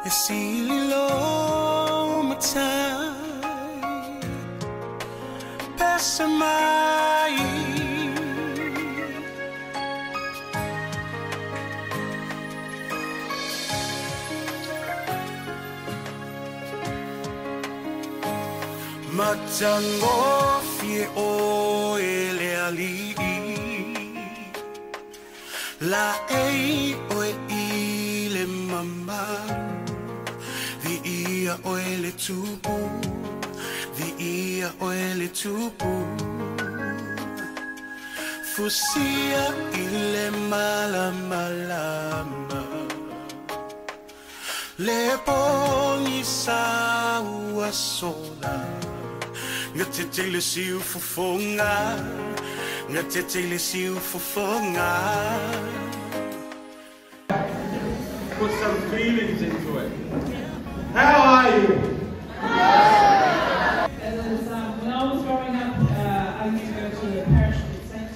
Sililo matai pesamai matango fie o ele ali la ei o ile mama ia oele tupu, ia oele tupu. Fusia ile malama, le poni saua sola. Ngatete siu fofonga, ngatete siu fofonga. Put some feelings into it. How are you? When I was growing up, I used to go to a parish called St.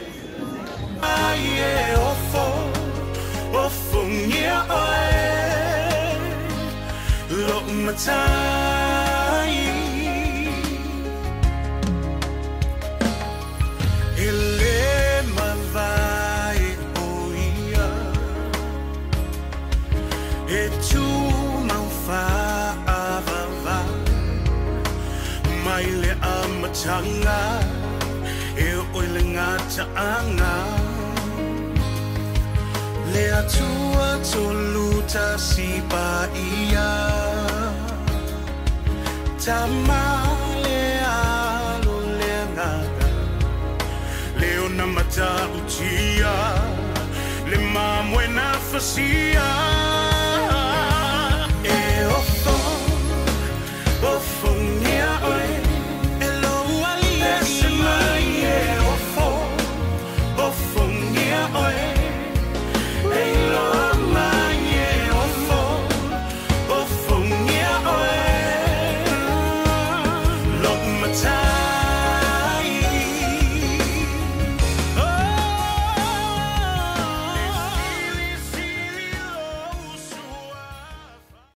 Maile amatanga e oile ngata anga le atua toluta sipa ia tamale alo le ngata leona mata utia le mamwe na fasia